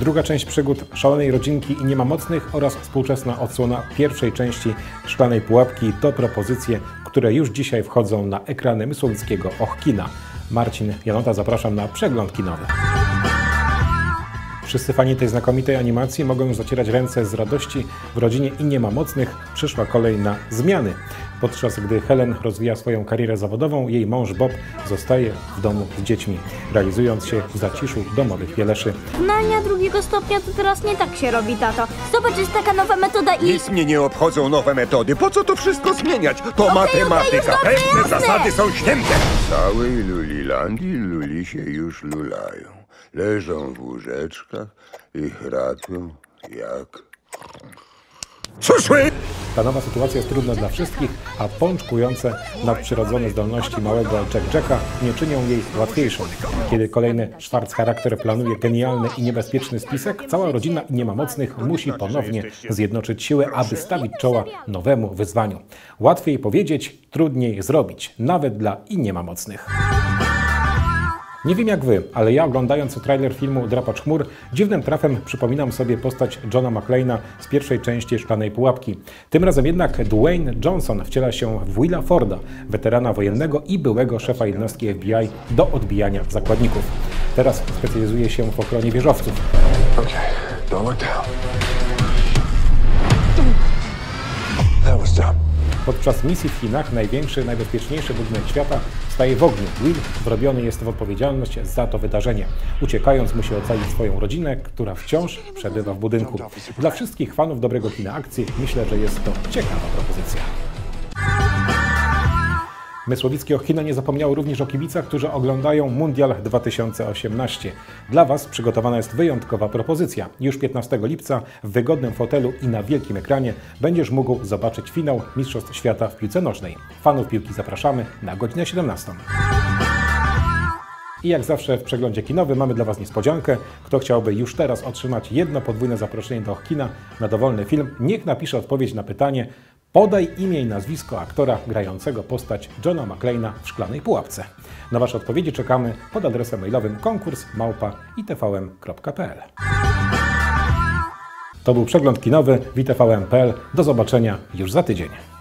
Druga część przygód szalonej rodzinki i nie ma mocnych oraz współczesna odsłona pierwszej części Szklanej Pułapki to propozycje, które już dzisiaj wchodzą na ekrany mysłowickiego Kina. Marcin Janota, zapraszam na przegląd kinowy. Wszyscy fani tej znakomitej animacji mogą już zacierać ręce z radości. W rodzinie i nie ma mocnych przyszła kolej na zmiany. Podczas gdy Helen rozwija swoją karierę zawodową, jej mąż Bob zostaje w domu z dziećmi, realizując się w zaciszu domowych Bieleszy. Znania drugiego stopnia to teraz nie tak się robi, tato. Zobacz, jest taka nowa metoda i... Nic mnie nie obchodzą nowe metody. Po co to wszystko zmieniać? To matematyka. Pewne zasady są święte. W całej Lulilandii luli się już lulają. Leżą w łóżeczkach i chrapią jak... Przyszły! Ta nowa sytuacja jest trudna dla wszystkich, a pączkujące nadprzyrodzone zdolności małego Jacka nie czynią jej łatwiejszą. Kiedy kolejny Schwarz-charakter planuje genialny i niebezpieczny spisek, cała rodzina i nie ma mocnych musi ponownie zjednoczyć siły, aby stawić czoła nowemu wyzwaniu. Łatwiej powiedzieć, trudniej zrobić, nawet dla i nie ma mocnych. Nie wiem jak wy, ale ja oglądając trailer filmu Drapacz chmur, dziwnym trafem przypominam sobie postać Johna McClane'a z pierwszej części Szklanej Pułapki. Tym razem jednak Dwayne Johnson wciela się w Willa Forda, weterana wojennego i byłego szefa jednostki FBI do odbijania zakładników. Teraz specjalizuje się w ochronie wieżowców. Okay, don't look down. That was dumb. Podczas misji w Chinach największy, najbezpieczniejszy budynek świata staje w ogniu. Will wrobiony jest w odpowiedzialność za to wydarzenie. Uciekając musi ocalić swoją rodzinę, która wciąż przebywa w budynku. Dla wszystkich fanów dobrego kina akcji myślę, że jest to ciekawa propozycja. Mysłowickie Kino nie zapomniało również o kibicach, którzy oglądają Mundial 2018. Dla Was przygotowana jest wyjątkowa propozycja. Już 15 lipca w wygodnym fotelu i na wielkim ekranie będziesz mógł zobaczyć finał Mistrzostw Świata w piłce nożnej. Fanów piłki zapraszamy na godzinę 17. I jak zawsze w przeglądzie kinowym mamy dla Was niespodziankę. Kto chciałby już teraz otrzymać jedno podwójne zaproszenie do kina na dowolny film, niech napisze odpowiedź na pytanie: podaj imię i nazwisko aktora grającego postać Johna McClane'a w Szklanej Pułapce. Na Wasze odpowiedzi czekamy pod adresem mailowym konkurs@itvm.pl. To był przegląd kinowy w itvm.pl. Do zobaczenia już za tydzień.